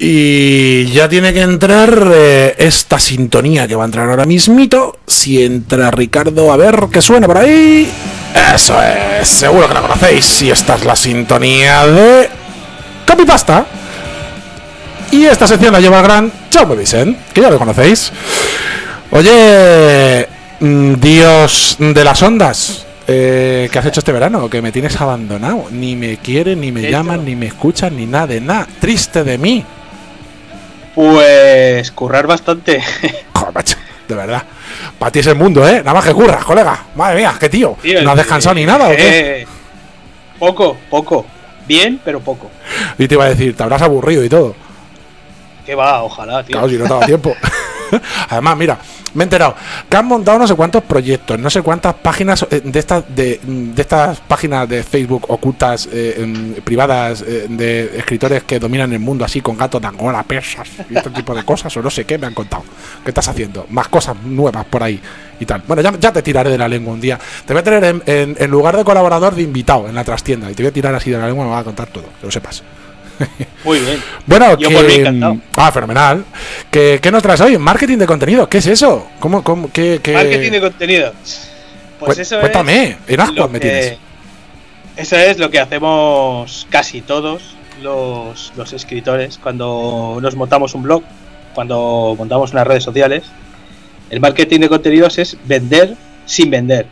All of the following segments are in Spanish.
Y ya tiene que entrar esta sintonía que va a entrar ahora mismito. Si entra Ricardo, a ver qué suena por ahí. Eso es, seguro que la conocéis. Y esta es la sintonía de Copypasta. Y esta sección la lleva el gran Jaume Vicent, que ya lo conocéis. Oye, Dios de las ondas, ¿qué has hecho este verano? Que me tienes abandonado. Ni me quieren, ni me llaman, ni me escuchan, ni nada de nada. Triste de mí. Pues currar bastante. Joder, macho, de verdad. Para ti es el mundo, ¿eh? Nada más que curras, colega. Madre mía, qué tío. ¿No has descansado ni nada o qué? Poco. Bien, pero poco. Y te iba a decir, te habrás aburrido y todo. ¿Qué va? Ojalá, tío. Claro, si no te daba tiempo. Además, mira, me he enterado que han montado no sé cuántos proyectos, no sé cuántas páginas de estas páginas de Facebook ocultas, privadas, de escritores que dominan el mundo así con gatos de Angola, persas y este tipo de cosas, o no sé qué me han contado. ¿Qué estás haciendo? Más cosas nuevas por ahí y tal. Bueno, ya te tiraré de la lengua un día. Te voy a tener en lugar de colaborador, de invitado en la trastienda y te voy a tirar así de la lengua y me vas a contar todo, que lo sepas. Muy bien. Bueno, yo por mí encantado. Fenomenal. ¿Qué nos traes hoy? ¿Marketing de contenido? ¿Qué es eso? ¿Qué? Marketing de contenido. Pues eso cuéntame, en ascuas me tienes. Eso es lo que hacemos casi todos los escritores cuando nos montamos un blog, cuando montamos unas redes sociales. El marketing de contenidos es vender sin vender.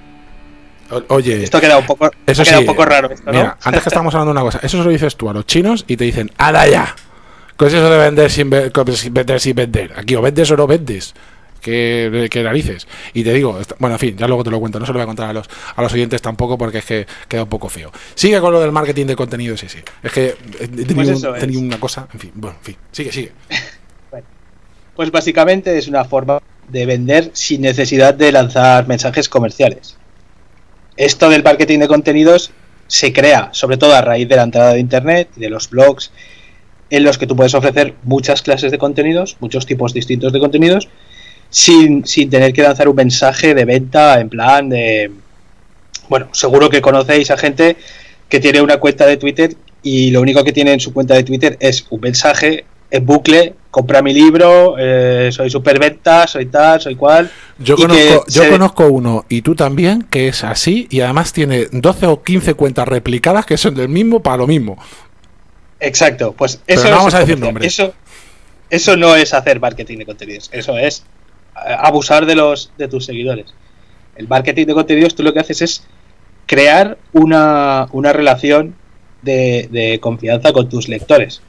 Oye, esto ha quedado un poco, un poco raro. Esto, mira, ¿no? Antes que estábamos hablando de una cosa, eso se lo dices tú a los chinos y te dicen, ¡ala ya! ¿Qué es eso de vender sin vender? Aquí o vendes o no vendes. ¿Qué narices? Y te digo, bueno, en fin, ya luego te lo cuento, no se lo voy a contar a los oyentes tampoco porque es que queda un poco feo. Sigue con lo del marketing de contenido, sí. Es que he tenido una cosa, en fin, bueno, en fin, sigue. Bueno, pues básicamente es una forma de vender sin necesidad de lanzar mensajes comerciales. Esto del marketing de contenidos se crea sobre todo a raíz de la entrada de internet y de los blogs en los que tú puedes ofrecer muchas clases de contenidos, muchos tipos distintos de contenidos sin tener que lanzar un mensaje de venta en plan de... Bueno, seguro que conocéis a gente que tiene una cuenta de Twitter y lo único que tiene en su cuenta de Twitter es un mensaje en bucle: compra mi libro, soy superventa, soy tal, soy cual. Yo conozco uno, y tú también, que es así, y además tiene 12 o 15 cuentas replicadas que son del mismo para lo mismo. Exacto, pues pero eso no vamos a decir nombres. Eso no es hacer marketing de contenidos, eso es abusar de tus seguidores. El marketing de contenidos, tú lo que haces es crear una relación de confianza con tus lectores.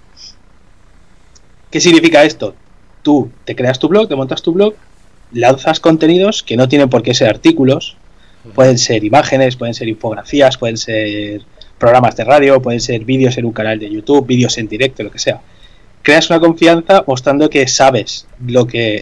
¿Qué significa esto? Tú te creas tu blog, te montas tu blog, lanzas contenidos que no tienen por qué ser artículos, pueden ser imágenes, pueden ser infografías, pueden ser programas de radio, pueden ser vídeos en un canal de YouTube, vídeos en directo, lo que sea. Creas una confianza mostrando que sabes lo que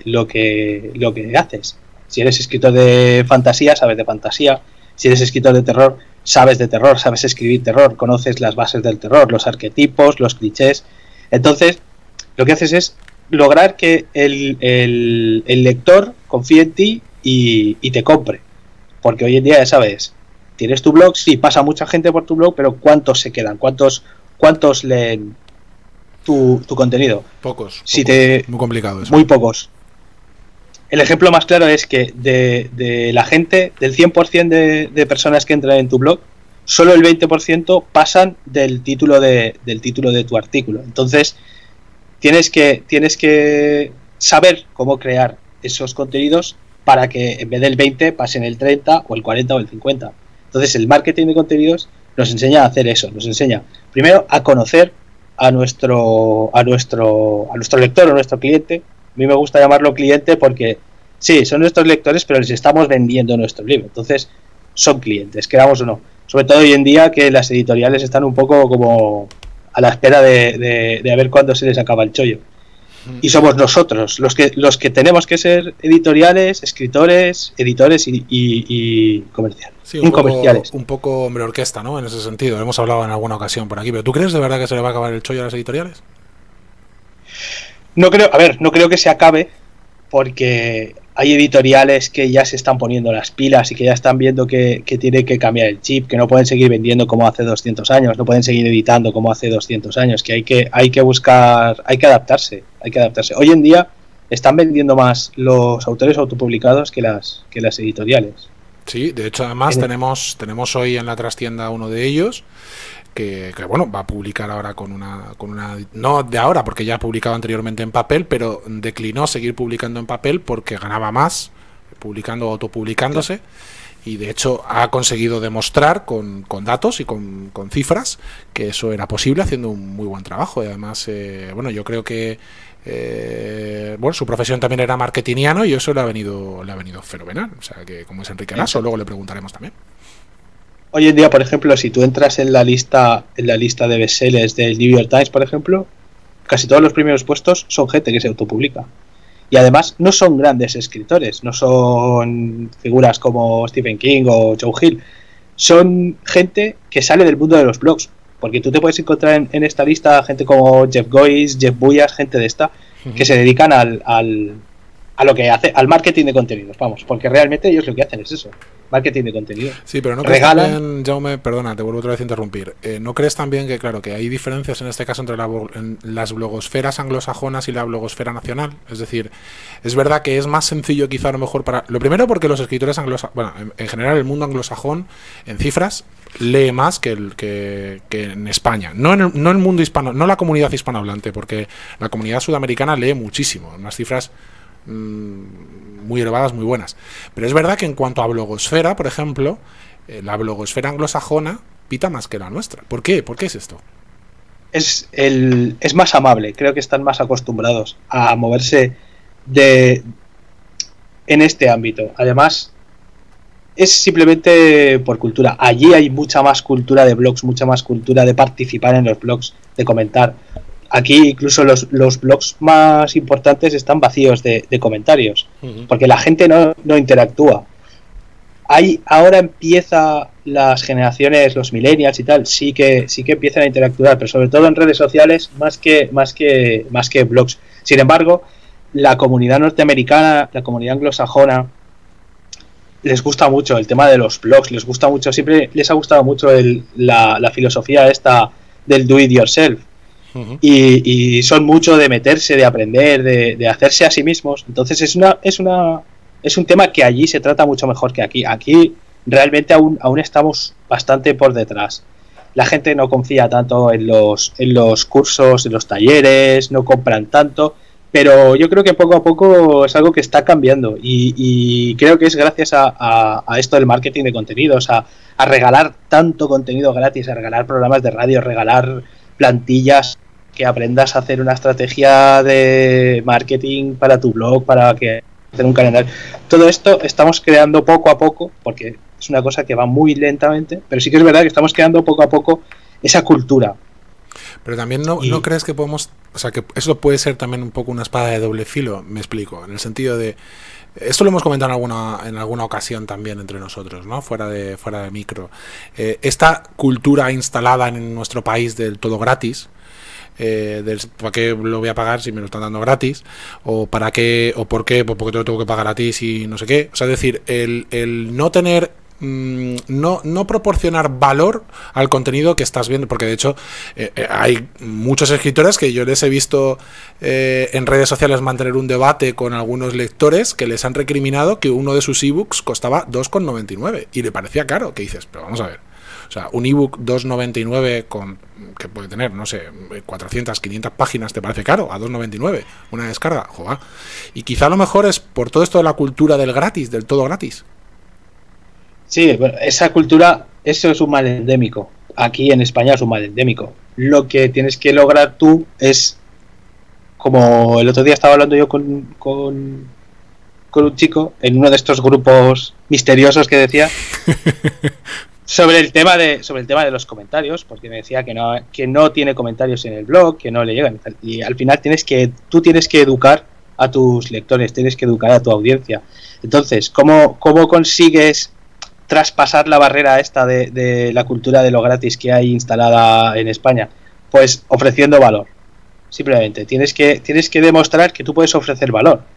haces. Si eres escritor de fantasía, sabes de fantasía. Si eres escritor de terror, sabes escribir terror, conoces las bases del terror, los arquetipos, los clichés. Entonces, lo que haces es lograr que el lector confíe en ti y te compre. Porque hoy en día, ya sabes, tienes tu blog, sí, pasa mucha gente por tu blog, pero ¿cuántos se quedan? ¿Cuántos leen tu contenido? Pocos. Muy complicado eso. Muy pocos. El ejemplo más claro es que de la gente, del 100% de personas que entran en tu blog, solo el 20% pasan del título de tu artículo. Entonces, tienes que saber cómo crear esos contenidos para que en vez del 20 pasen el 30 o el 40 o el 50. Entonces, el marketing de contenidos nos enseña a hacer eso, nos enseña primero a conocer a nuestro lector o nuestro cliente. A mí me gusta llamarlo cliente porque sí, son nuestros lectores, pero les estamos vendiendo nuestro libro. Entonces, son clientes, queramos o no. Sobre todo hoy en día que las editoriales están un poco como a la espera de a ver cuándo se les acaba el chollo. Y somos nosotros los que tenemos que ser editoriales, escritores, editores y comerciales. Sí, un poco hombre orquesta, ¿no? En ese sentido, hemos hablado en alguna ocasión por aquí. ¿Pero tú crees de verdad que se le va a acabar el chollo a las editoriales? No creo que se acabe, porque hay editoriales que ya se están poniendo las pilas y que ya están viendo que tiene que cambiar el chip, que no pueden seguir vendiendo como hace 200 años, no pueden seguir editando como hace 200 años, que hay que buscar, hay que adaptarse. Hoy en día están vendiendo más los autores autopublicados que las editoriales. Sí, de hecho además tenemos hoy en la trastienda uno de ellos que bueno, va a publicar ahora con una no de ahora porque ya ha publicado anteriormente en papel, pero declinó seguir publicando en papel porque ganaba más publicando o autopublicándose. Y de hecho ha conseguido demostrar con datos y con cifras que eso era posible haciendo un muy buen trabajo. Y además, bueno, yo creo que bueno, su profesión también era marketingiano y eso le ha venido fenomenal. O sea, que como es Enrique Lasso, luego le preguntaremos también. Hoy en día, por ejemplo, si tú entras en la lista de bestsellers del New York Times, por ejemplo, casi todos los primeros puestos son gente que se autopublica. Y además no son grandes escritores, no son figuras como Stephen King o Joe Hill, son gente que sale del mundo de los blogs, porque tú te puedes encontrar en esta lista gente como Jeff Goyes, Jeff Buyas, gente de esta, que se dedican a lo que hace, al marketing de contenidos, vamos, porque realmente ellos lo que hacen es eso, marketing de contenido. Sí, pero no crees también, Jaume, perdona, te vuelvo otra vez a interrumpir, ¿no crees también que, claro, que hay diferencias en este caso entre las blogosferas anglosajonas y la blogosfera nacional? Es decir, es verdad que es más sencillo quizá a lo mejor para... Lo primero porque los escritores anglosajones, bueno, en general el mundo anglosajón, en cifras, lee más que en España. No el mundo hispano, no la comunidad hispanohablante, porque la comunidad sudamericana lee muchísimo, unas cifras muy elevadas, muy buenas. Pero es verdad que en cuanto a blogosfera, por ejemplo, la blogosfera anglosajona pita más que la nuestra. ¿Por qué? ¿Por qué es esto? Es más amable, creo que están más acostumbrados a moverse en este ámbito. Además, es simplemente por cultura. Allí hay mucha más cultura de blogs, mucha más cultura de participar en los blogs, de comentar. Aquí incluso los blogs más importantes están vacíos de comentarios, porque la gente no interactúa. Ahora empieza las generaciones, los millennials y tal, sí que empiezan a interactuar, pero sobre todo en redes sociales más que blogs. Sin embargo, la comunidad norteamericana, la comunidad anglosajona, les gusta mucho el tema de los blogs, les gusta mucho, siempre les ha gustado mucho la filosofía esta del do it yourself. Y son mucho de meterse, de aprender, de hacerse a sí mismos. Entonces es un tema que allí se trata mucho mejor que aquí. Aquí realmente aún estamos bastante por detrás. La gente no confía tanto en los cursos, en los talleres, no compran tanto, pero yo creo que poco a poco es algo que está cambiando y creo que es gracias a esto del marketing de contenidos, a regalar tanto contenido gratis, a regalar programas de radio, regalar plantillas, que aprendas a hacer una estrategia de marketing para tu blog, para que hacer un calendario. Todo esto estamos creando poco a poco, porque es una cosa que va muy lentamente, pero sí que es verdad que estamos creando poco a poco esa cultura. Pero también no crees que podemos, o sea, que eso puede ser también un poco una espada de doble filo, me explico, en el sentido de, esto lo hemos comentado en alguna ocasión también entre nosotros, ¿no? Fuera de micro. Esta cultura instalada en nuestro país del todo gratis, ¿para qué lo voy a pagar si me lo están dando gratis? ¿O para qué? ¿O por qué? Pues porque te lo tengo que pagar a ti si no sé qué. O sea, es decir, el no tener... no proporcionar valor al contenido que estás viendo, porque de hecho hay muchos escritores que yo les he visto en redes sociales mantener un debate con algunos lectores que les han recriminado que uno de sus ebooks costaba 2,99 y le parecía caro, que dices, pero vamos a ver, o sea, un ebook 2,99 que puede tener, no sé, 400, 500 páginas, ¿te parece caro? A 2,99 una descarga, joder. Y quizá a lo mejor es por todo esto de la cultura del gratis, del todo gratis. Sí, bueno, esa cultura, eso es un mal endémico. Aquí en España es un mal endémico. Lo que tienes que lograr tú es, como el otro día estaba hablando yo con un chico en uno de estos grupos misteriosos que decía sobre el tema de los comentarios, porque me decía que no tiene comentarios en el blog, que no le llegan, y al final tú tienes que educar a tus lectores, tienes que educar a tu audiencia. Entonces, ¿cómo consigues traspasar la barrera esta de la cultura de lo gratis que hay instalada en España? Pues ofreciendo valor. Simplemente tienes que demostrar que tú puedes ofrecer valor.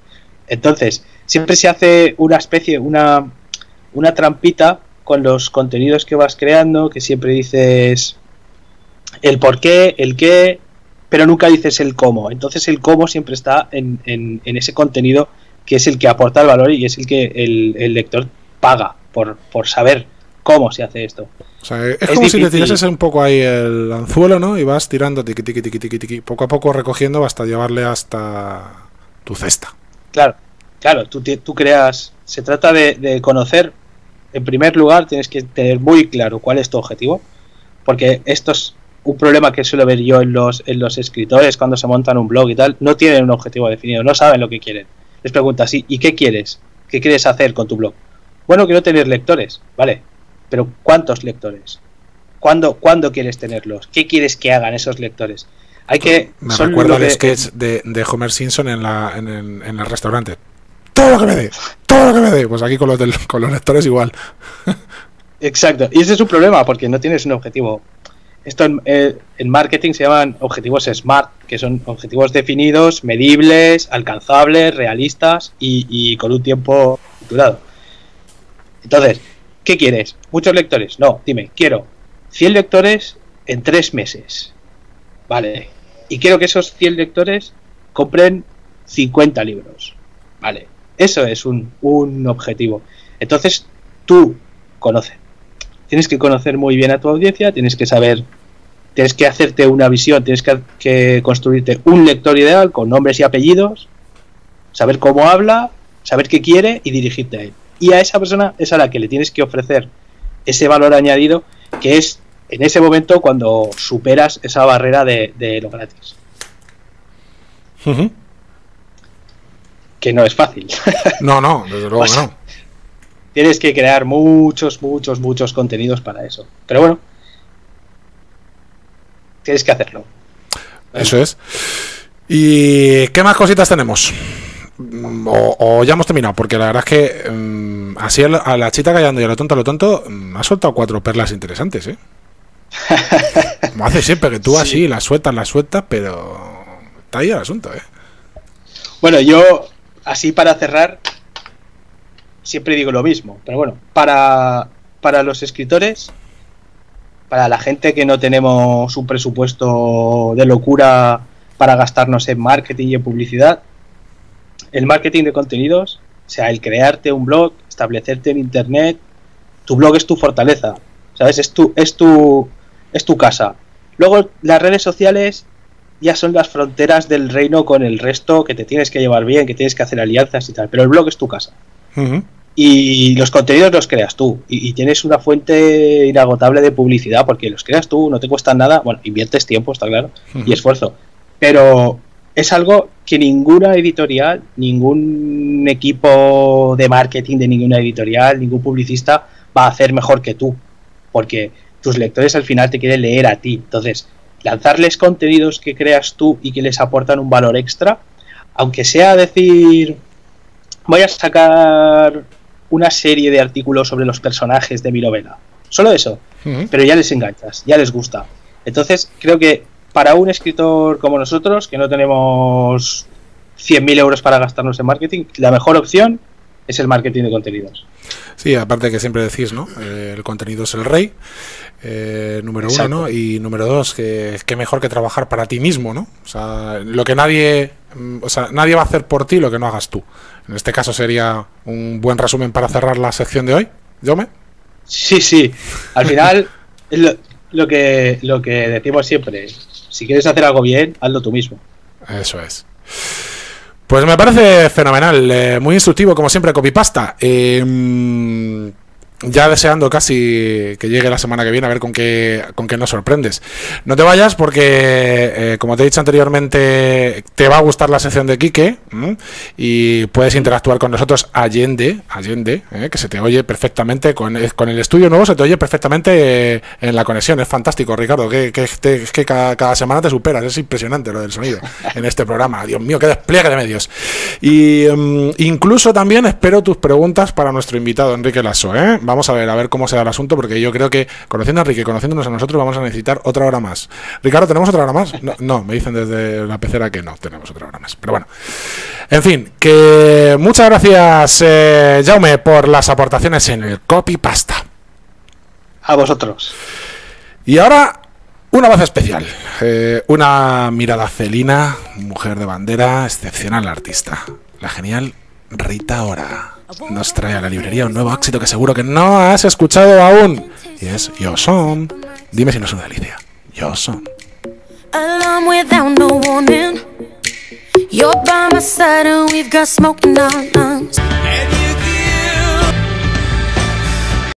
Entonces, siempre se hace una especie, una trampita con los contenidos que vas creando, que siempre dices el por qué, el qué, pero nunca dices el cómo. Entonces el cómo siempre está en ese contenido que es el que aporta el valor y es el que el lector paga por saber cómo se hace esto. O sea, es como difícil. Si te tirases un poco ahí el anzuelo, ¿no? Y vas tirando tiqui, tiqui, tiqui, tiqui, tiqui, poco a poco recogiendo hasta llevarle hasta tu cesta. Claro, tú creas. Se trata de conocer. En primer lugar, tienes que tener muy claro cuál es tu objetivo, porque esto es un problema que suelo ver yo en los escritores cuando se montan un blog y tal. No tienen un objetivo definido, no saben lo que quieren. Les preguntas, ¿y qué quieres? ¿Qué quieres hacer con tu blog? Bueno, quiero tener lectores, vale, pero ¿cuántos lectores? ¿Cuándo quieres tenerlos? ¿Qué quieres que hagan esos lectores? Me recuerda el sketch de Homer Simpson en el restaurante. Todo lo que me dé, todo lo que me dé. Pues aquí con los lectores igual. Exacto, y ese es un problema porque no tienes un objetivo. Esto en marketing se llaman objetivos SMART, que son objetivos definidos, medibles, alcanzables, realistas y con un tiempo durado. Entonces, ¿qué quieres? ¿Muchos lectores? No, dime, quiero 100 lectores en 3 meses. Vale, y quiero que esos 100 lectores compren 50 libros. Vale, eso es un objetivo. Entonces, tú conoces. Tienes que conocer muy bien a tu audiencia, tienes que saber, tienes que hacerte una visión, tienes que construirte un lector ideal con nombres y apellidos, saber cómo habla, saber qué quiere y dirigirte a él. Y a esa persona es a la que le tienes que ofrecer ese valor añadido, que es en ese momento cuando superas esa barrera de lo gratis. Que no es fácil. No, desde luego que no. Tienes que crear muchos contenidos para eso. Pero bueno, tienes que hacerlo. Eso es. ¿Y qué más cositas tenemos? O ya hemos terminado, porque la verdad es que así a la chita callando y a lo tonto, ha soltado 4 perlas interesantes, ¿eh? Como hace siempre, que tú sí. Así las sueltas, pero está ahí el asunto, ¿eh? Bueno, yo, así para cerrar, siempre digo lo mismo, pero bueno, para los escritores, para la gente que no tenemos un presupuesto de locura para gastarnos en marketing y en publicidad, el marketing de contenidos, o sea, el crearte un blog, establecerte en internet, tu blog es tu fortaleza, ¿sabes? Es tu casa. Luego las redes sociales ya son las fronteras del reino con el resto, que te tienes que llevar bien, que tienes que hacer alianzas y tal, pero el blog es tu casa. Y los contenidos los creas tú y tienes una fuente inagotable de publicidad porque los creas tú, no te cuesta nada, bueno, inviertes tiempo, está claro, y esfuerzo, pero es algo que ninguna editorial, ningún equipo de marketing de ninguna editorial, ningún publicista va a hacer mejor que tú, porque tus lectores al final te quieren leer a ti. Entonces, lanzarles contenidos que creas tú y que les aportan un valor extra, aunque sea decir, voy a sacar una serie de artículos sobre los personajes de mi novela, solo eso, pero ya les enganchas, ya les gusta. Entonces, creo que para un escritor como nosotros, que no tenemos 100.000 euros para gastarnos en marketing, la mejor opción es el marketing de contenidos. Sí, aparte que siempre decís, ¿no? El contenido es el rey, número Exacto. 1, ¿no? Y número 2, que mejor que trabajar para ti mismo, ¿no? O sea, nadie va a hacer por ti lo que no hagas tú. En este caso sería un buen resumen para cerrar la sección de hoy. ¿Yome? Sí. Al final, lo que decimos siempre, si quieres hacer algo bien, hazlo tú mismo. Eso es. Pues me parece fenomenal, muy instructivo, como siempre, copypasta. Ya deseando casi que llegue la semana que viene a ver con qué nos sorprendes. No te vayas porque, como te he dicho anteriormente, te va a gustar la sección de Quique y puedes interactuar con nosotros allende, que se te oye perfectamente con el estudio nuevo, se te oye perfectamente en la conexión. Es fantástico, Ricardo, que cada semana te superas. Es impresionante lo del sonido en este programa. Dios mío, qué despliegue de medios. Y incluso también espero tus preguntas para nuestro invitado Enrique Lasso, vamos a ver cómo se da el asunto, porque yo creo que conociendo a Enrique, conociéndonos a nosotros, vamos a necesitar otra hora más. Ricardo, ¿tenemos otra hora más? No, me dicen desde la pecera que no tenemos otra hora más. Pero bueno, en fin, que muchas gracias, Jaume, por las aportaciones en el Copypasta. A vosotros. Y ahora, una voz especial, una mirada felina, mujer de bandera, excepcional artista, la genial Rita Ora. Nos trae a la librería un nuevo éxito que seguro que no has escuchado aún, y es Yo Son. Dime si no es una delicia. Yo Son. Alarm without no warning. You're by my side and we've got smoke in our lungs.